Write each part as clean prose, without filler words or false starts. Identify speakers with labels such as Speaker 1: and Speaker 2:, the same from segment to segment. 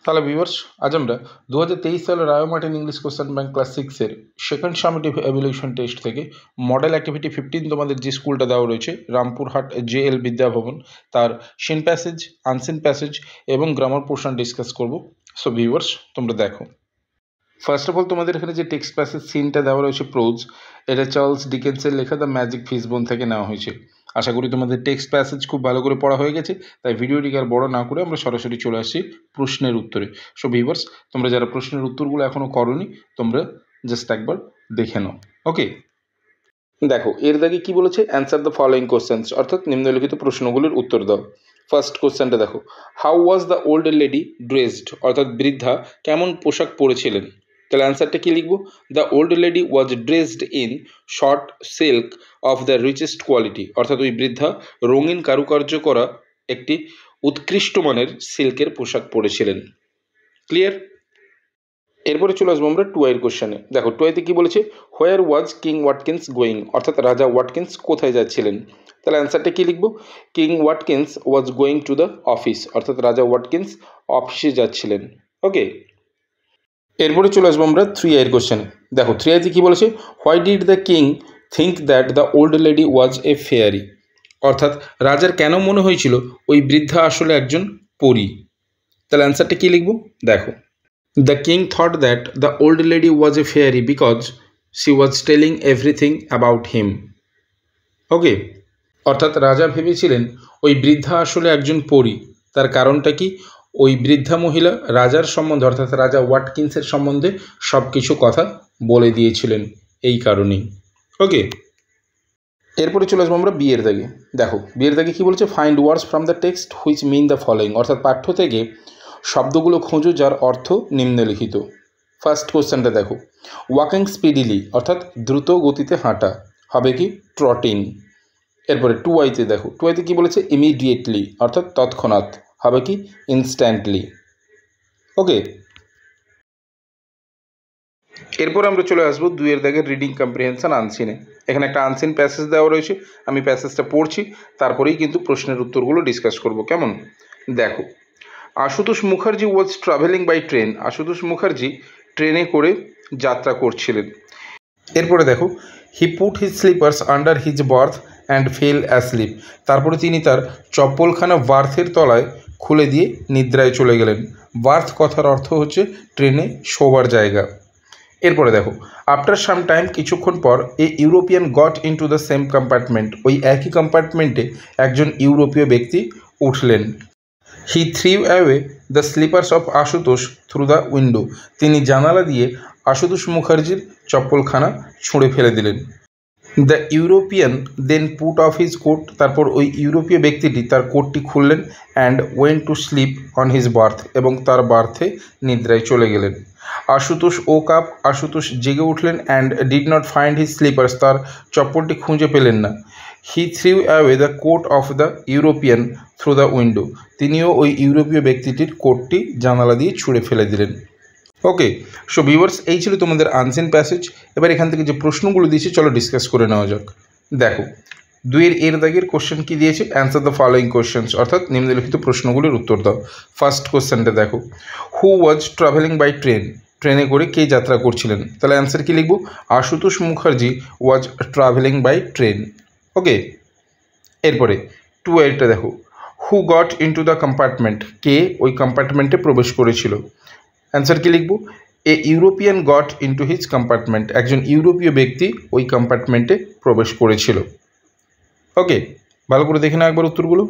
Speaker 1: তাহলে ভিউয়ার্স আজ আমরা 2023 সালের Ray Martin English question bank class 6 এর সেকেন্ড সামেটিভ এভ্যালুয়েশন টেস্ট থেকে মডেল অ্যাক্টিভিটি 15 তোমাদের যে স্কুলটা দেওয়া রয়েছে রামপুরহাট জেএল বিদ্যাভবন তার সিন প্যাসেজ আনসিন প্যাসেজ এবং গ্রামার পোর্শন ডিসকাস করব। সো ভিউয়ার্স তোমরা দেখো, ফার্স্ট অফ অল তোমাদের এখানে যে টেক্সট প্যাসেজ সিনটা দেওয়া রয়েছে প্রোজ, এটা চার্লস ডিকেন্সের লেখা দ্য ম্যাজিক ফিশবোন থেকে নেওয়া হয়েছে। আশা করি তোমাদের টেক্সট প্যাসেজ খুব ভালো করে পড়া হয়ে গেছে, তাই ভিডিওটিকে আর বড় না করে আমরা সরাসরি চলে আসছি প্রশ্নের উত্তরে। সো ভিউয়ার্স তোমরা যারা প্রশ্নের উত্তরগুলো এখনও করোনি তোমরা জাস্ট একবার দেখে নাও। ওকে, দেখো এর দাগে কি বলেছে, অ্যান্সার দ্য ফলোয়িং কোশ্চেন্স, অর্থাৎ নিম্নলিখিত প্রশ্নগুলির উত্তর দাও। ফার্স্ট কোশ্চেনটা দেখো, how was the old lady dressed, অর্থাৎ বৃদ্ধা কেমন পোশাক পরেছিলেন। তাহলে অ্যান্সারটা কি লিখবো, the old lady was dressed in short silk of the richest quality, অর্থাৎ ওই বৃদ্ধা রঙিন কারুকার্য করা একটি উৎকৃষ্ট মানের সিল্কের পোশাক পরেছিলেন। ক্লিয়ার? এরপরে চলে আসবো আমরা টু এর কোশ্চেনে। দেখো টু এতে কি বলেছে, where was King Watkins going, অর্থাৎ রাজা ওয়াটকিন্স কোথায় যাচ্ছিলেন। তাহলে অ্যান্সারটা কি লিখবো, King Watkins was going to the office, অর্থাৎ রাজা ওয়াটকিন্স অফিসে যাচ্ছিলেন। ওকে, এরপরে চলে আসবো আমরা থ্রি এর কোশ্চেনে। দেখো থ্রি এতে কি বলেছে, why did the king think that the old lady was a fairy, অর্থাৎ রাজার কেন মনে হয়েছিল ওই বৃদ্ধা আসলে একজন পরী। তাহলে অ্যান্সারটা কি লিখবো, দেখো The king thought that the old lady was a fairy because she was telling everything about him. ওকে, অর্থাৎ রাজা ভেবেছিলেন ওই বৃদ্ধা আসলে একজন পরী। তার কারণটা কি, ওই বৃদ্ধা মহিলা রাজার সম্বন্ধে অর্থাৎ রাজা ওয়াটকিন্সের সম্বন্ধে সব কিছু কথা বলে দিয়েছিলেন, এই কারণেই। ওকে, এরপরে চলে আসবো আমরা বিয়ের দাগে। দেখো বিয়ের দাগে কি বলছে, find words from the text which mean the following, অর্থাৎ পাঠ্য থেকে শব্দগুলো খোঁজো যার অর্থ নিম্নলিখিত। ফার্স্ট কোশ্চেনটা দেখো, ওয়াকিং স্পিডিলি, অর্থাৎ দ্রুত গতিতে হাঁটা, হবে কি ট্রটিং। এরপরে টু আইতে দেখো, টু আইতে কী বলেছে, ইমিডিয়েটলি, অর্থাৎ তৎক্ষণাৎ, হবে কি ইনস্ট্যান্টলি। ওকে, এরপর আমরা চলে আসবো দুইয়ের দাগের রিডিং কম্প্রিহেনশন আনসিনে। এখানে একটা আনসিন প্যাসেজ দেওয়া রয়েছে, আমি প্যাসেজটা পড়ছি, তারপরেই কিন্তু প্রশ্নের উত্তরগুলো ডিসকাস করব, কেমন? দেখো, Ashutosh Mukherjee was travelling by train, Ashutosh Mukherjee ট্রেনে করে যাত্রা করছিলেন। এরপরে দেখো, he put his slippers under his berth and fell asleep, তারপরে তিনি তার চপ্পলখানা বার্থের তলায় খুলে দিয়ে নিদ্রায় চলে গেলেন। বার্থ কথার অর্থ হচ্ছে ট্রেনে শোবার জায়গা। এরপরে দেখো, আফটার সাম টাইম, কিছুক্ষণ পর, a European got into the same compartment, ওই একই কম্পার্টমেন্টে একজন ইউরোপীয় ব্যক্তি উঠলেন। He threw away the slippers of Ashutosh through the window, তিনি জানালা দিয়ে আশুতোষ মুখার্জির চপ্পলখানা ছুঁড়ে ফেলে দিলেন। The European then put off his coat, তারপর ওই ইউরোপীয় ব্যক্তিটি তার কোটটি খুললেন, and went to sleep on his berth, এবং তার বার্থে নিদ্রায় চলে গেলেন। আশুতোষ ও কাপ, আশুতোষ জেগে উঠলেন, and did not find his slippers, তার চপ্পলটি খুঁজে পেলেন না। He threw away the coat of the European through the window, তিনিও ওই ইউরোপীয় ব্যক্তিটির কোটটি জানালা দিয়ে ছুঁড়ে ফেলে দিলেন। ওকে, সো ভিউয়ার্স এই ছিল তোমাদের আনসিন প্যাসেজ। এবার এখান থেকে যে প্রশ্নগুলো দিয়েছে চলো ডিসকাস করে নেওয়া যাক। দেখো দুইয়ের এর দাগের কোশ্চেন কি দিয়েছে, অ্যান্সার দ্য ফলোয়িং কোশ্চেন্স, অর্থাৎ নিম্নলিখিত প্রশ্নগুলির উত্তর দাও। ফার্স্ট কোশ্চেনটা দেখো, who was travelling by train, ট্রেনে করে কে যাত্রা করছিলেন। তাহলে অ্যান্সার কি লিখবো, Ashutosh Mukherjee was travelling by train. Okay, এরপরে টু এরটা দেখো, who got into the compartment, কে ওই কম্পার্টমেন্টে প্রবেশ করেছিল। অ্যান্সার কি লিখবো, a European got into his compartment, একজন ইউরোপীয় ব্যক্তি ওই কম্পার্টমেন্টে প্রবেশ করেছিল। ওকে, ভালো করে দেখে নাও একবার উত্তরগুলো।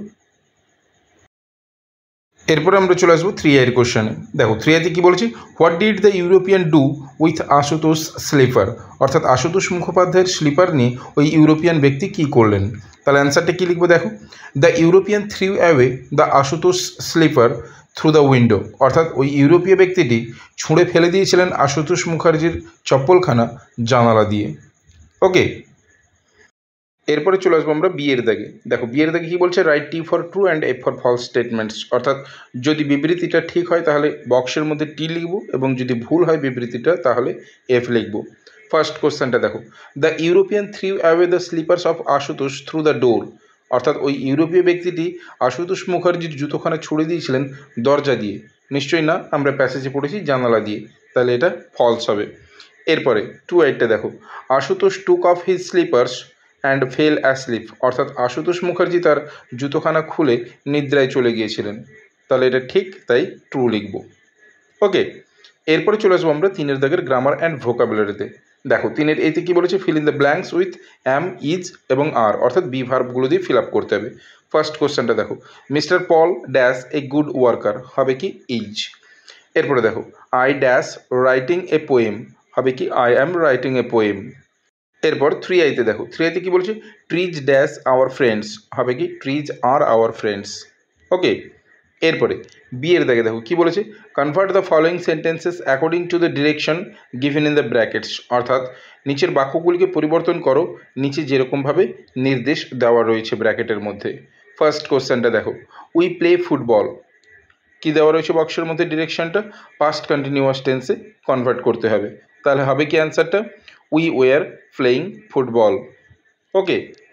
Speaker 1: এরপরে আমরা চলে আসবো থ্রি এর কোশ্চেনে। দেখো থ্রি এতে কী বলেছি, what did the European do with Ashutosh slipper, অর্থাৎ আশুতোষ মুখোপাধ্যায়ের স্লিপার নিয়ে ওই ইউরোপিয়ান ব্যক্তি কী করলেন। তাহলে অ্যান্সারটা কী লিখবো, দেখো the European threw away the Ashutosh slipper through the window, অর্থাৎ ওই ইউরোপীয় ব্যক্তিটি ছুঁড়ে ফেলে দিয়েছিলেন আশুতোষ মুখার্জির চপ্পলখানা জানালা দিয়ে। ওকে, এরপরে চলে আসবো আমরা বিয়ের দাগে। দেখো বিয়ের দাগে কী বলছে, write T for true and F for false statements, অর্থাৎ যদি বিবৃতিটা ঠিক হয় তাহলে বক্সের মধ্যে টি লিখবো, এবং যদি ভুল হয় বিবৃতিটা তাহলে এফ লিখবো। ফার্স্ট কোশ্চেনটা দেখো, the European threw away the slippers of Ashutosh through the door, অর্থাৎ ওই ইউরোপীয় ব্যক্তিটি আশুতোষ মুখার্জির জুতোখানা ছুড়ে দিয়েছিলেন দরজা দিয়ে। নিশ্চয়ই না, আমরা প্যাসেজে পড়েছি জানালা দিয়ে, তাহলে এটা ফলস হবে। এরপরে 2-8টা দেখো, Ashutosh took off his slippers and fell asleep, অর্থাৎ আশুতোষ মুখার্জি তার জুতোখানা খুলে নিদ্রায় চলে গিয়েছিলেন, তাহলে এটা ঠিক, তাই ট্রু লিখব। ওকে, এরপরে চলে আসবো আমরা 3-এর দাগের গ্রামার অ্যান্ড ভোকাবুলারিতে। দেখো 3-এর এতে কী বলেছে, fill in the blanks with am, is এবং আর, অর্থাৎ বি ভার্বগুলো দিয়ে ফিল আপ করতে হবে। ফার্স্ট কোশ্চেনটা দেখো, mister Paul dash a good worker, হবে কি ইজ। এরপরে দেখো, I dash writing a poem, হবে কি I am writing a poem. এরপর 3i-তে দেখো, 3i-তে কী বলছে, ট্রিজ ড্যাশ আওয়ার ফ্রেন্ডস, হবে কি trees are our friends. Okay, এরপরে বিয়ের দাগে দেখো কী বলেছে, convert the following sentences according to the direction given in the brackets, অর্থাৎ নিচের বাক্যগুলিকে পরিবর্তন করো নিচে যেরকমভাবে নির্দেশ দেওয়া রয়েছে ব্র্যাকেটের মধ্যে। ফার্স্ট কোশ্চেনটা দেখো, উই প্লে ফুটবল, কী দেওয়া রয়েছে বক্সের মধ্যে ডিরেকশনটা, পাস্ট কন্টিনিউয়াস টেন্সে কনভার্ট করতে হবে, তাহলে হবে কি অ্যান্সারটা, we were playing football. Okay,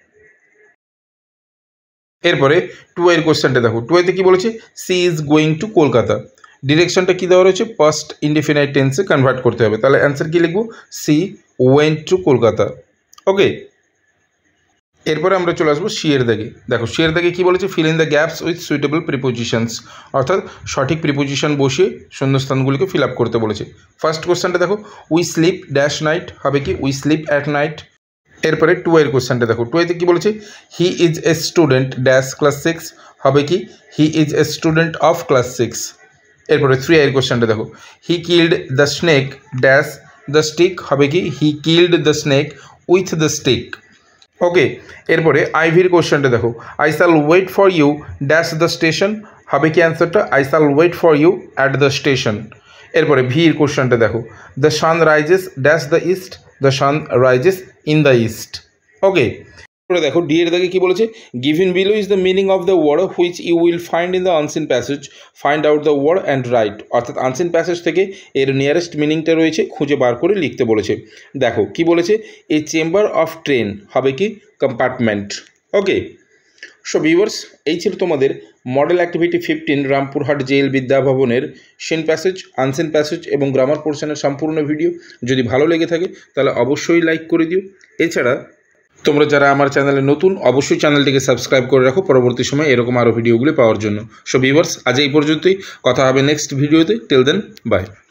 Speaker 1: এরপরে 2i-এর কোশ্চেনটা দেখো, 2i-তে কী বলেছে, she is going to Kolkata, ডিরেকশনটা কী দেওয়া রয়েছে, পাস্ট ইনডিফিনাইট টেন্সে কনভার্ট করতে হবে, তাহলে অ্যান্সার কী লিখবো, she went to Kolkata. Okay, এরপরে আমরা চলে আসবো সি-এর দাগে। দেখো সি-এর দাগে কী বলেছে, fill in the gaps with suitable prepositions, অর্থাৎ সঠিক প্রিপোজিশন বসিয়ে শূন্যস্থানগুলিকে ফিল আপ করতে বলেছে। ফার্স্ট কোশ্চেনটা দেখো, উই স্লিপ ড্যাশ নাইট, হবে কি উই স্লিপ অ্যাট নাইট। এরপরে 2i-এর কোশ্চেনটা দেখো, 2i-তে কী বলেছে, he is a student dash class 6, হবে কি he is a student of class 6। এরপরে 3i-এর কোশ্চেনটা দেখো, he killed the snake dash the stick, হবে কি he killed the snake with the stick. Okay, এরপরে আইভির কোশ্চেনটা দেখো, I shall wait for you dash the station, হবে কি অ্যান্সারটা, I shall wait for you at the station. এরপরে ভির কোশ্চেনটা দেখো, the sun rises dash the east, the sun rises in the east. Okay, এরপরে দেখো ডি এর দাগে কী বলেছে, given below is the meaning of the word which you will find in the unseen passage, find out the word and write, অর্থাৎ unseen passage থেকে এর nearest মিনিংটা রয়েছে খুঁজে বার করে লিখতে বলেছে। দেখো কি বলেছে, এ চেম্বার অফ ট্রেন, হবে কি কম্পার্টমেন্ট। ওকে, সো ভিউয়ার্স, এই ছিল তোমাদের মডেল অ্যাক্টিভিটি 15 রামপুরহাট জেএল বিদ্যাভবনের সিন প্যাসেজ, আনসিন প্যাসেজ এবং গ্রামার পোর্শনের সম্পূর্ণ ভিডিও। যদি ভালো লেগে থাকে তাহলে অবশ্যই লাইক করে দিও। এছাড়া তোমরা যারা আমার চ্যানেলে নতুন, অবশ্যই চ্যানেলটিকে সাবস্ক্রাইব করে রাখো পরবর্তী সময় এরকম আরও ভিডিওগুলি পাওয়ার জন্য। সো ভিউয়ার্স, আজ এই পর্যন্তই, কথা হবে নেক্সট ভিডিওতে। Till then, by.